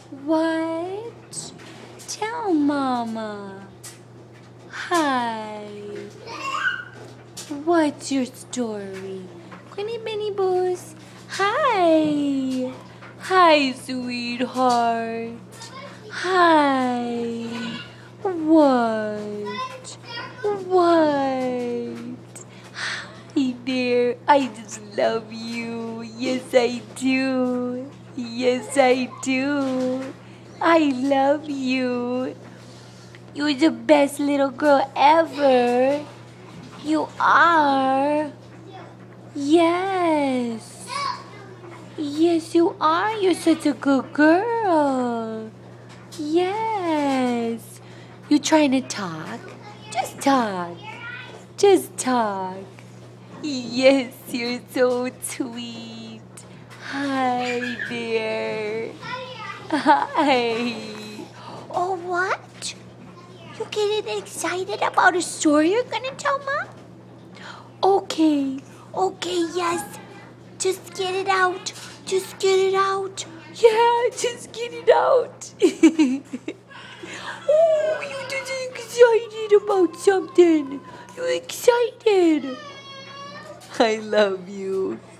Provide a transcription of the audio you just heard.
What? Tell Mama. Hi. What's your story? Quinny Binny Boos. Hi. Hi, sweetheart. Hi. What? What? Hi there. I just love you. Yes, I do. Yes, I do. I love you. You're the best little girl ever. You are. Yes. Yes, you are. You're such a good girl. Yes. You trying to talk? Just talk. Just talk. Yes, you're so sweet. Hi there. Hi. Oh, what? You getting excited about a story you're gonna tell Mom? Okay. Okay, yes. Just get it out. Just get it out. Yeah, just get it out. Oh, you're just excited about something. You're excited. I love you.